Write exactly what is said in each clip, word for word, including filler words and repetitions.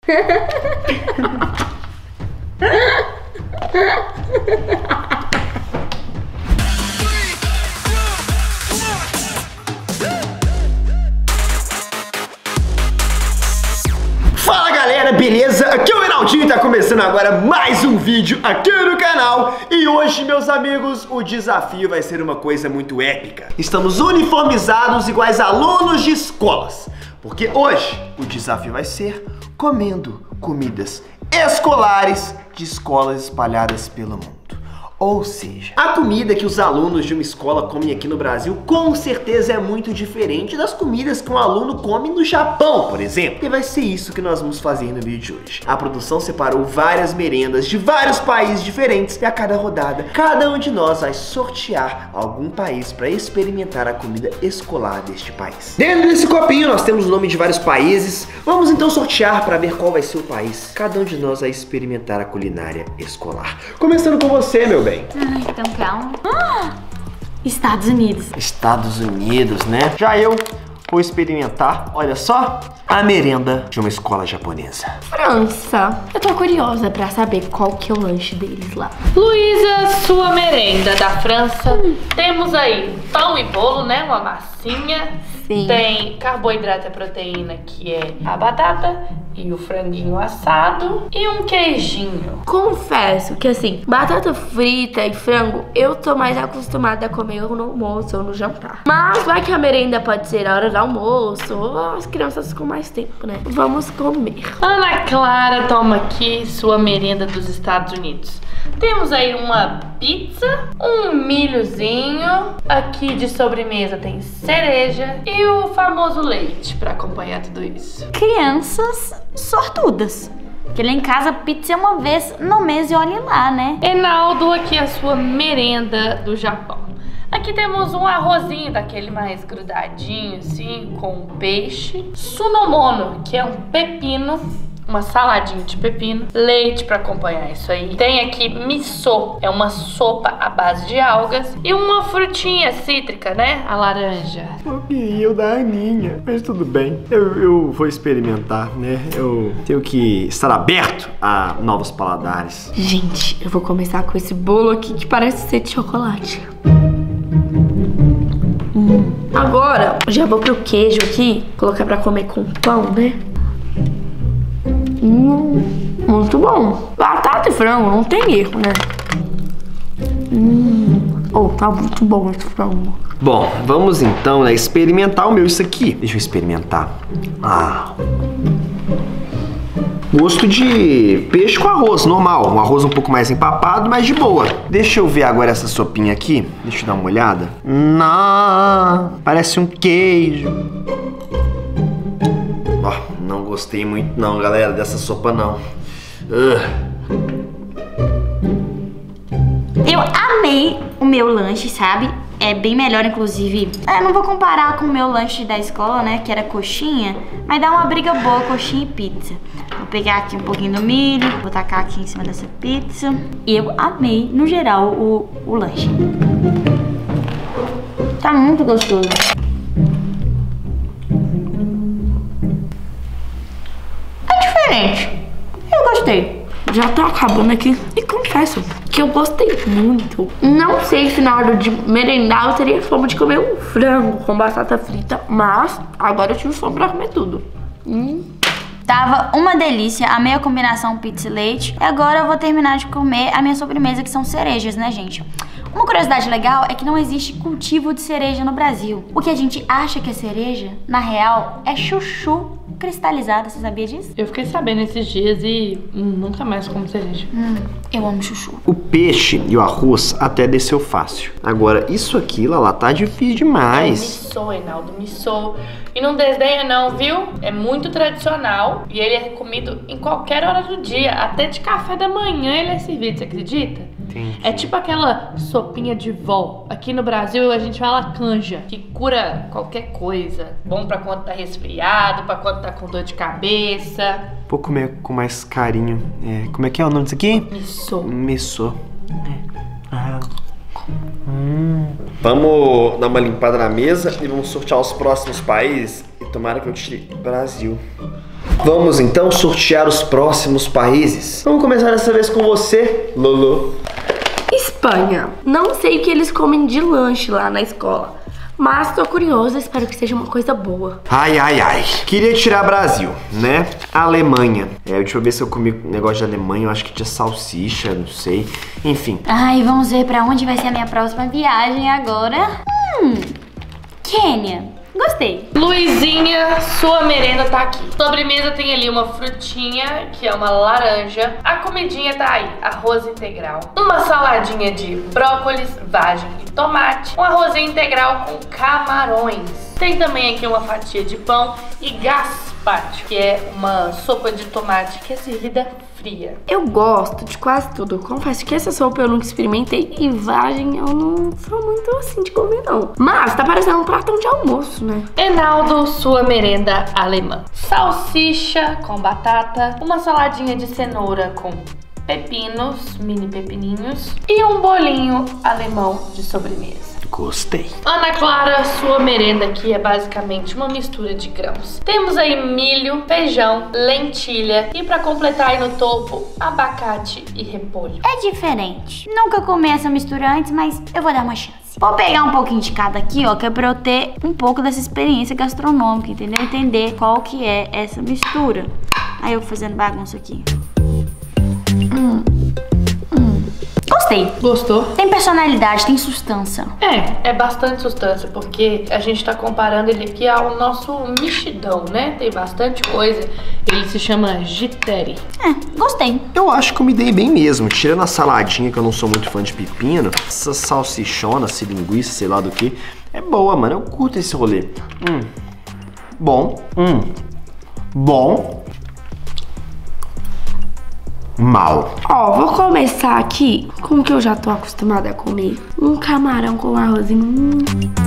Fala galera, beleza? Aqui é o Reinaldinho e tá começando agora mais um vídeo aqui no canal. E hoje, meus amigos, o desafio vai ser uma coisa muito épica. Estamos uniformizados iguais alunos de escolas, porque hoje o desafio vai ser comendo comidas escolares de escolas espalhadas pelo mundo. Ou seja, a comida que os alunos de uma escola comem aqui no Brasil com certeza é muito diferente das comidas que um aluno come no Japão, por exemplo. E vai ser isso que nós vamos fazer no vídeo de hoje. A produção separou várias merendas de vários países diferentes e a cada rodada, cada um de nós vai sortear algum país para experimentar a comida escolar deste país. Dentro desse copinho nós temos o nome de vários países. Vamos então sortear para ver qual vai ser o país. Cada um de nós vai experimentar a culinária escolar. Começando com você, meu bem. Ai, então calma. Ah, Estados Unidos. Estados Unidos, né? Já eu vou experimentar, olha só, a merenda de uma escola japonesa. França. Eu tô curiosa pra saber qual que é o lanche deles lá. Luísa, sua merenda da França. Hum. Temos aí pão e bolo, né? Uma massinha. Sim. Tem carboidrato e proteína, que é a batata e o franguinho assado e um queijinho. Confesso que assim, batata frita e frango eu tô mais acostumada a comer no almoço ou no jantar. Mas vai que a merenda pode ser a hora do almoço ou as crianças com mais tempo, né? Vamos comer. Ana Clara, toma aqui sua merenda dos Estados Unidos. Temos aí uma pizza, um milhozinho, aqui de sobremesa tem cereja e o famoso leite pra acompanhar tudo isso. Crianças sortudas. Porque lá em casa pizza é uma vez no mês e olhe lá, né? Enaldo, aqui a sua merenda do Japão. Aqui temos um arrozinho daquele mais grudadinho assim, com peixe. Sunomono, que é um pepino. Uma saladinha de pepino, leite pra acompanhar isso aí. Tem aqui miso, é uma sopa à base de algas. E uma frutinha cítrica, né? A laranja. Eu queria o da Aninha, mas tudo bem. Eu, eu vou experimentar, né? Eu tenho que estar aberto a novos paladares. Gente, eu vou começar com esse bolo aqui que parece ser de chocolate. Hum. Agora, já vou pro queijo aqui, colocar pra comer com pão, né? Hum, muito bom. Batata e frango, não tem erro, né? Hum. Oh, tá muito bom esse frango. Bom, vamos então, né, experimentar o meu isso aqui. Deixa eu experimentar. Ah. Gosto de peixe com arroz, normal. Um arroz um pouco mais empapado, mas de boa. Deixa eu ver agora essa sopinha aqui. Deixa eu dar uma olhada. Não, parece um queijo. Ó, oh, não gostei muito não, galera, dessa sopa não. Uh. Eu amei o meu lanche, sabe? É bem melhor, inclusive. Eu não vou comparar com o meu lanche da escola, né? Que era coxinha. Mas dá uma briga boa, coxinha e pizza. Vou pegar aqui um pouquinho do milho, vou tacar aqui em cima dessa pizza. E eu amei, no geral, o, o lanche. Tá muito gostoso. Diferente. Eu gostei. Já tá acabando aqui. E confesso que eu gostei muito. Não sei se na hora de merendar eu teria fome de comer um frango com batata frita, mas agora eu tive fome pra comer tudo. Hum. Tava uma delícia, amei a combinação pizza e leite. E agora eu vou terminar de comer a minha sobremesa, que são cerejas, né, gente? Uma curiosidade legal é que não existe cultivo de cereja no Brasil. O que a gente acha que é cereja, na real, é chuchu cristalizada. Você sabia disso? Eu fiquei sabendo esses dias e nunca mais como cereja. Hum, eu amo chuchu. O peixe e o arroz até desceu fácil. Agora, isso aqui, Lala, tá difícil demais. É missô, Reinaldo, missô. E não desdenha não, viu? É muito tradicional e ele é comido em qualquer hora do dia. Até de café da manhã ele é servido, você acredita? Entendi. É tipo aquela sopinha de vó. Aqui no Brasil a gente fala canja, que cura qualquer coisa. Bom pra quando tá resfriado, pra quando tá com dor de cabeça. Vou comer com mais carinho. É, como é que é o nome disso aqui? Missô. Missô. É. Ah. Hum. Vamos dar uma limpada na mesa e vamos sortear os próximos países. E tomara que eu tire Brasil. Vamos então sortear os próximos países. Vamos começar dessa vez com você, Lolo. Espanha. Não sei o que eles comem de lanche lá na escola, mas tô curiosa, espero que seja uma coisa boa. Ai, ai, ai. Queria tirar Brasil, né? Alemanha. É, deixa eu ver se eu comi negócio de Alemanha, eu acho que tinha salsicha, não sei. Enfim. Ai, vamos ver pra onde vai ser a minha próxima viagem agora. Hum, Quênia. Gostei. Luizinha, sua merenda tá aqui. Sobremesa tem ali uma frutinha, que é uma laranja. A comidinha tá aí, arroz integral. Uma saladinha de brócolis, vagem e tomate. Um arrozinho integral com camarões. Tem também aqui uma fatia de pão e gazpacho, que é uma sopa de tomate que é servida fria. Eu gosto de quase tudo. Confesso que essa sopa eu nunca experimentei e vagem eu não sou muito assim de comer, não. Mas tá parecendo um pratão de almoço, né? Enaldo, sua merenda alemã. Salsicha com batata, uma saladinha de cenoura com pepinos, mini pepininhos e um bolinho alemão de sobremesa. Gostei. Ana Clara, sua merenda aqui é basicamente uma mistura de grãos. Temos aí milho, feijão, lentilha e pra completar aí no topo, abacate e repolho. É diferente. Nunca comi essa mistura antes, mas eu vou dar uma chance. Vou pegar um pouquinho de cada aqui, ó, que é pra eu ter um pouco dessa experiência gastronômica, entendeu? Entender qual que é essa mistura. Aí eu fazendo bagunça aqui. Hum. Hum. Gostei. Gostou? Tem personalidade, tem sustância. É, é bastante sustância, porque a gente tá comparando ele aqui ao nosso mexidão, né? Tem bastante coisa. Ele se chama Giteri. É, gostei. Eu acho que eu me dei bem mesmo. Tirando a saladinha, que eu não sou muito fã de pepino, essa salsichona, essa linguiça, sei lá do que, é boa, mano. Eu curto esse rolê. Hum. Bom. Hum. Bom. Mal. Ó, vou começar aqui com o que eu já tô acostumada a comer. Um camarão com arrozinho. Hum.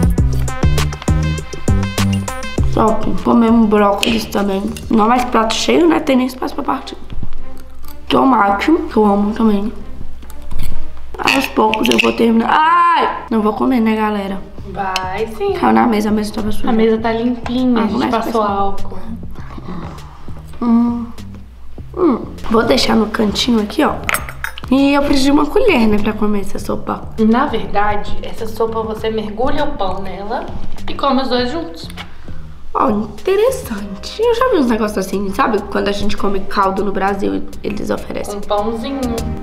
Top. Comer um brócolis também. Não mais prato cheio, né? Tem nem espaço pra partir. Tomate, que eu amo também. Aos poucos eu vou terminar. Ai! Não vou comer, né, galera? Vai sim. Caiu na mesa, a mesa tava suja. A mesa tá limpinha, Ah, a gente passou álcool. Hum. Hum. Vou deixar no cantinho aqui, ó. E eu preciso de uma colher, né, pra comer essa sopa. Na verdade, essa sopa você mergulha o pão nela e come os dois juntos. Ó, interessante. Eu já vi uns negócios assim, sabe? Quando a gente come caldo no Brasil, eles oferecem. Um pãozinho.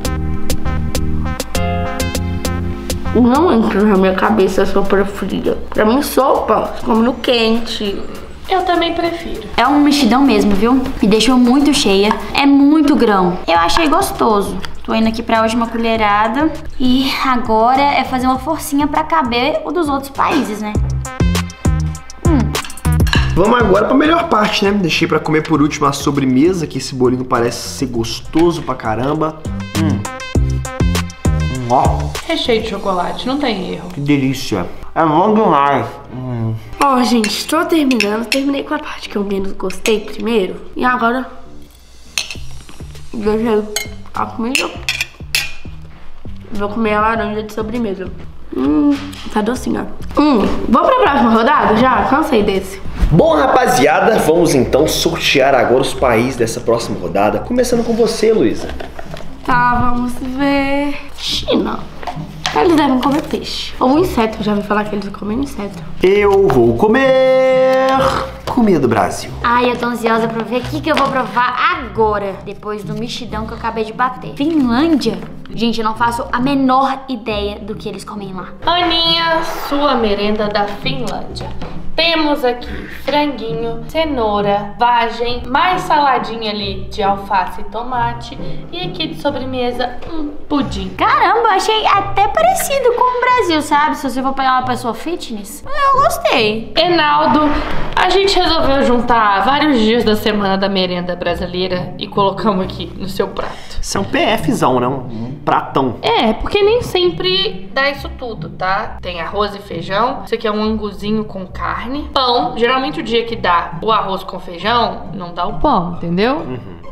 Não entra na minha cabeça sopa fria. Pra mim, sopa, come no quente. Eu também prefiro. É um mexidão mesmo, viu? Me deixou muito cheia. É muito grão. Eu achei gostoso. Tô indo aqui pra última colherada. E agora é fazer uma forcinha pra caber o dos outros países, né? Hum. Vamos agora pra melhor parte, né? Deixei pra comer por último a sobremesa, que esse bolinho parece ser gostoso pra caramba. Hum. Hum, ó. Recheio de chocolate, não tem erro. Que delícia. É bom demais. Hum. Ó, gente, estou terminando. Terminei com a parte que eu menos gostei primeiro. E agora... deixei a comida. Vou comer a laranja de sobremesa. Hum, tá docinha. Hum, vamos pra próxima rodada já? Cansei desse. Bom, rapaziada, vamos então sortear agora os países dessa próxima rodada. Começando com você, Luísa. Tá, vamos ver... China. Eles devem comer peixe. Ou inseto, eu já ouvi falar que eles comem inseto. Eu vou comer comida do Brasil. Ai, eu tô ansiosa pra ver o que, que eu vou provar agora, depois do mexidão que eu acabei de bater. Finlândia? Gente, eu não faço a menor ideia do que eles comem lá. Aninha, sua merenda da Finlândia. Temos aqui franguinho, cenoura, vagem, mais saladinha ali de alface e tomate. E aqui de sobremesa, um pudim. Caramba, achei até parecido com o Brasil, sabe? Se você for pegar uma pessoa fitness, eu gostei. Enaldo, a gente resolveu juntar vários dias da semana da merenda brasileira e colocamos aqui no seu prato. Isso é um PFzão, né? Um pratão. É, porque nem sempre dá isso tudo, tá? Tem arroz e feijão, isso aqui é um anguzinho com carne, pão. Geralmente o dia que dá o arroz com feijão, não dá o pão, entendeu? Uhum.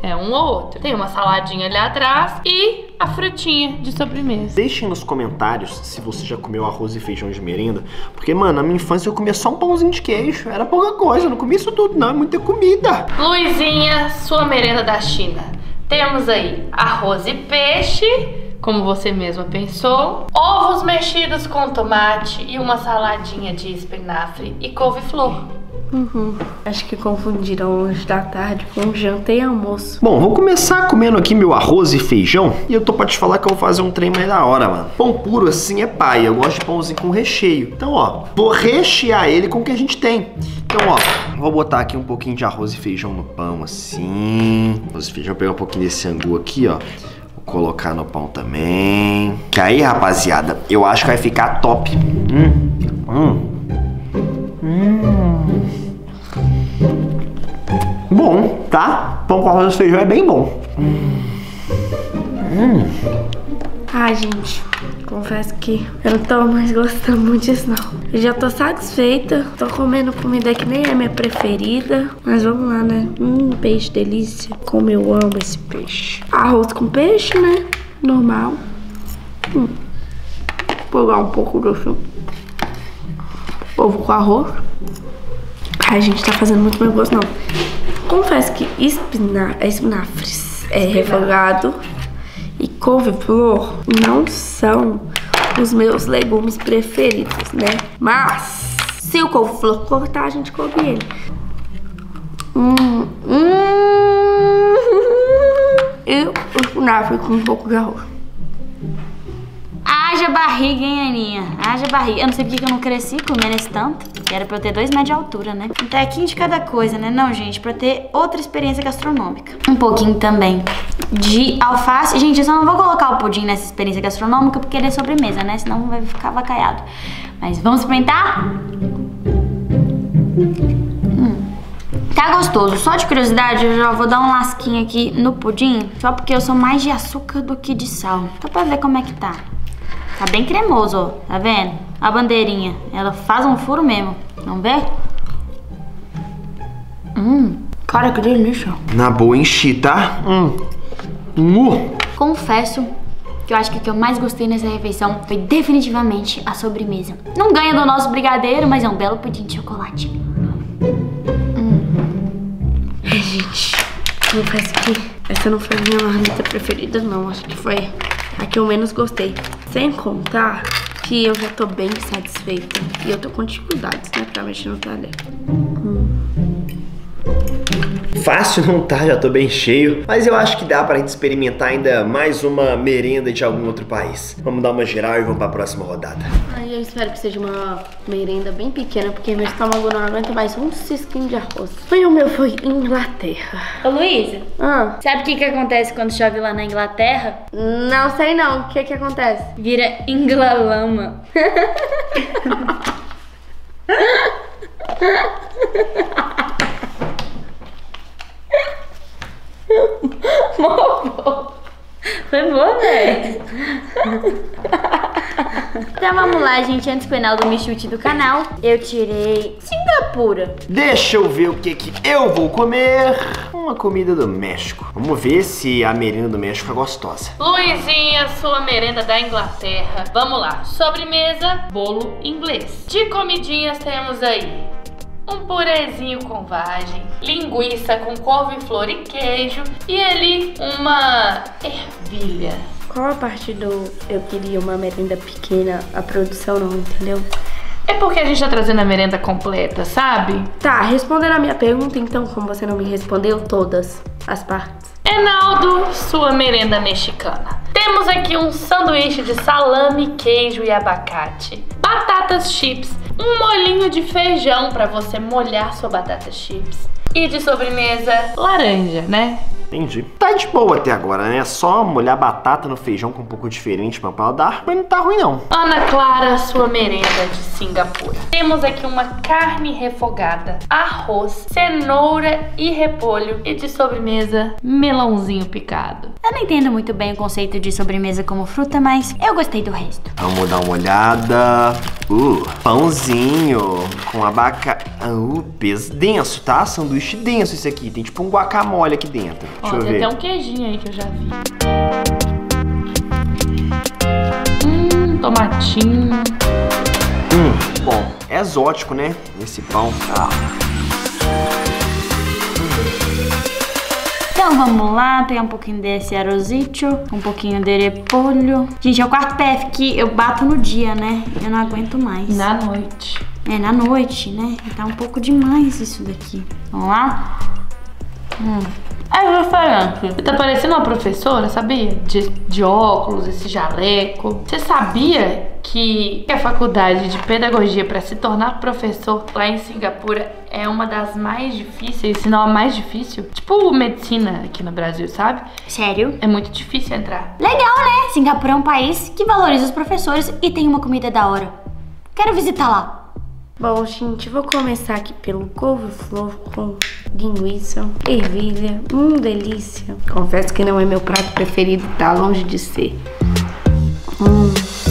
É um ou outro. Tem uma saladinha ali atrás e a frutinha de sobremesa. Deixem nos comentários se você já comeu arroz e feijão de merenda. Porque, mano, na minha infância eu comia só um pãozinho de queijo. Era pouca coisa, eu não comia isso tudo não, é muita comida. Luizinha, sua merenda da China. Temos aí arroz e peixe, como você mesma pensou. Ovos mexidos com tomate e uma saladinha de espinafre e couve-flor. Uhum. Acho que confundiram o lanche da tarde com janta e almoço. Bom, vou começar comendo aqui meu arroz e feijão. E eu tô pra te falar que eu vou fazer um trem mais da hora, mano. Pão puro assim é pai, eu gosto de pãozinho com recheio. Então, ó, vou rechear ele com o que a gente tem. Então, ó, vou botar aqui um pouquinho de arroz e feijão no pão, assim. Arroz e feijão, vou pegar um pouquinho desse angu aqui, ó. Vou colocar no pão também. Que aí, rapaziada, eu acho que vai ficar top. Hum, hum. Hum. Bom, tá? Pão com arroz e feijão é bem bom. Hum. Ai, gente, confesso que eu não tô mais gostando muito disso, não. Eu já tô satisfeita, tô comendo comida que nem é minha preferida. Mas vamos lá, né? Hum, peixe delícia. Como eu amo esse peixe. Arroz com peixe, né? Normal. Hum. Vou pegar um pouco do filme. Ovo com arroz. Ai, gente, tá fazendo muito meu gosto, não. Confesso que espina... espinafres é refogado e couve-flor não são os meus legumes preferidos, né? Mas se o couve-flor cortar, a gente come ele. Hum, hum, e o espinafre com um pouco de arroz. Haja barriga, hein, Aninha? Haja barriga. Eu não sei porque que eu não cresci comendo esse tanto. Que era pra eu ter dois metros de altura, né? Um tequinho de cada coisa, né? Não, gente, pra ter outra experiência gastronômica. Um pouquinho também de alface. Gente, eu só não vou colocar o pudim nessa experiência gastronômica porque ele é sobremesa, né? Senão vai ficar avacaiado. Mas vamos experimentar? Hum. Tá gostoso. Só de curiosidade, eu já vou dar um lasquinho aqui no pudim. Só porque eu sou mais de açúcar do que de sal. Só pra ver como é que tá. Tá bem cremoso, ó. Tá vendo? A bandeirinha. Ela faz um furo mesmo. Vamos ver? Hum. Cara, que delícia. Na boa, enchi, tá? Hum. Uh. Confesso que eu acho que o que eu mais gostei nessa refeição foi definitivamente a sobremesa. Não ganha do nosso brigadeiro, mas é um belo pudim de chocolate. Hum. Ai, gente, confesso que essa não foi a minha marmita preferida, não. Acho que foi a que eu menos gostei. Sem contar que eu já tô bem satisfeita. E eu tô com dificuldades, né, pra mexer no talher. Hum. Fácil não tá, já tô bem cheio. Mas eu acho que dá pra gente experimentar ainda mais uma merenda de algum outro país. Vamos dar uma geral e vamos pra próxima rodada. Ai, eu espero que seja uma merenda bem pequena, porque meu estômago não aguenta mais um cisquinho de arroz. E o meu foi Inglaterra. Ô, Luísa, Ah, sabe o que que acontece quando chove lá na Inglaterra? não sei não. O que que acontece? Vira inglalama. Foi boa, velho. Então vamos lá, gente. Antes que o Enaldo me chute do canal, eu tirei Singapura. Deixa eu ver o que que eu vou comer. Uma comida do México. Vamos ver se a merenda do México é gostosa. Luizinha, sua merenda da Inglaterra. Vamos lá. Sobremesa, bolo inglês. De comidinhas temos aí um purezinho com vagem, linguiça com couve-flor e queijo e ali uma ervilha. Qual a parte do eu queria uma merenda pequena, a produção não entendeu? É porque a gente tá trazendo a merenda completa, sabe? Tá, respondendo a minha pergunta então, como você não me respondeu todas as partes. Enaldo, sua merenda mexicana. Temos aqui um sanduíche de salame, queijo e abacate, batatas chips, um molhinho de feijão pra você molhar sua batata chips e de sobremesa, laranja, né? Entendi. Tá de boa até agora, né? Só molhar batata no feijão com um pouco diferente pra paladar, mas não tá ruim não. Ana Clara, sua merenda de Singapura. Temos aqui uma carne refogada, arroz, cenoura e repolho e de sobremesa, melãozinho picado. Eu não entendo muito bem o conceito de sobremesa como fruta, mas eu gostei do resto. Vamos dar uma olhada. Uh, pãozinho com abacate. Uh, peso denso, tá? Sanduíche denso esse aqui. Tem tipo um guacamole aqui dentro. Ó, Deixa eu tem ver. até um queijinho aí que eu já vi. Hum, tomatinho. Hum, bom, é exótico, né? Esse pão. Ah. Então vamos lá, pegar um pouquinho desse arrozito, um pouquinho de repolho. Gente, é o quarto P F que eu bato no dia, né? Eu não aguento mais. Na noite. É, na noite, né? Tá um pouco demais isso daqui. Vamos lá? Hum. É diferente. Você tá parecendo uma professora, sabia? De, de óculos, esse jaleco. Você sabia que a faculdade de pedagogia para se tornar professor lá em Singapura é uma das mais difíceis, se não a mais difícil? Tipo medicina aqui no Brasil, sabe? Sério? É muito difícil entrar. Legal, né? Singapura é um país que valoriza os professores e tem uma comida da hora. Quero visitar lá. Bom, gente, vou começar aqui pelo couve-flor com linguiça, ervilha. Hum, delícia. Confesso que não é meu prato preferido, tá longe de ser. Hum.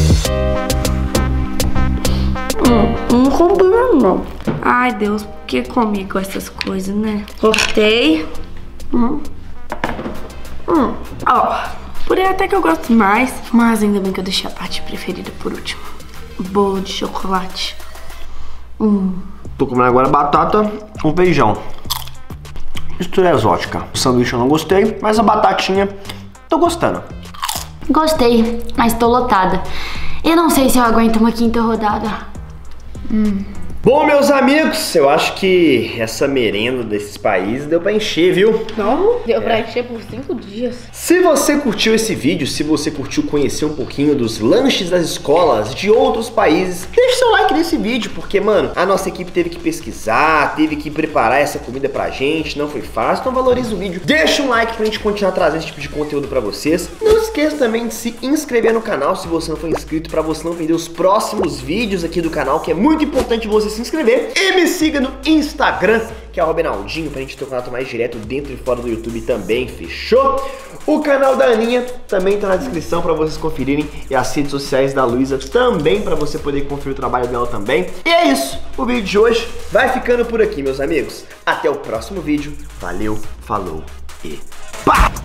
Hum, não combina não. Ai, Deus, por que comer com essas coisas, né? Cortei. Hum. Hum. Ó, purê até que eu gosto mais, mas ainda bem que eu deixei a parte preferida por último. Bolo de chocolate. Hum. Tô comendo agora batata com feijão. Isso é exótica. O sanduíche eu não gostei, mas a batatinha tô gostando. Gostei, mas tô lotada. Eu não sei se eu aguento uma quinta rodada. Hum. Bom, meus amigos, eu acho que essa merenda desses países deu pra encher, viu? Não, deu pra encher por cinco dias. Se você curtiu esse vídeo, se você curtiu conhecer um pouquinho dos lanches das escolas de outros países, deixe seu like nesse vídeo, porque, mano, a nossa equipe teve que pesquisar, teve que preparar essa comida pra gente, não foi fácil, então valoriza o vídeo. Deixa um like pra gente continuar trazendo esse tipo de conteúdo pra vocês. Não esqueça também de se inscrever no canal se você não for inscrito, pra você não perder os próximos vídeos aqui do canal, que é muito importante você se inscrever. E me siga no Instagram, que é o Benaldinho, pra gente ter um contato mais direto dentro e fora do YouTube também, fechou? O canal da Aninha também tá na descrição pra vocês conferirem, e as redes sociais da Luísa também, pra você poder conferir o trabalho dela também. E é isso, o vídeo de hoje vai ficando por aqui, meus amigos. Até o próximo vídeo, valeu, falou e pá!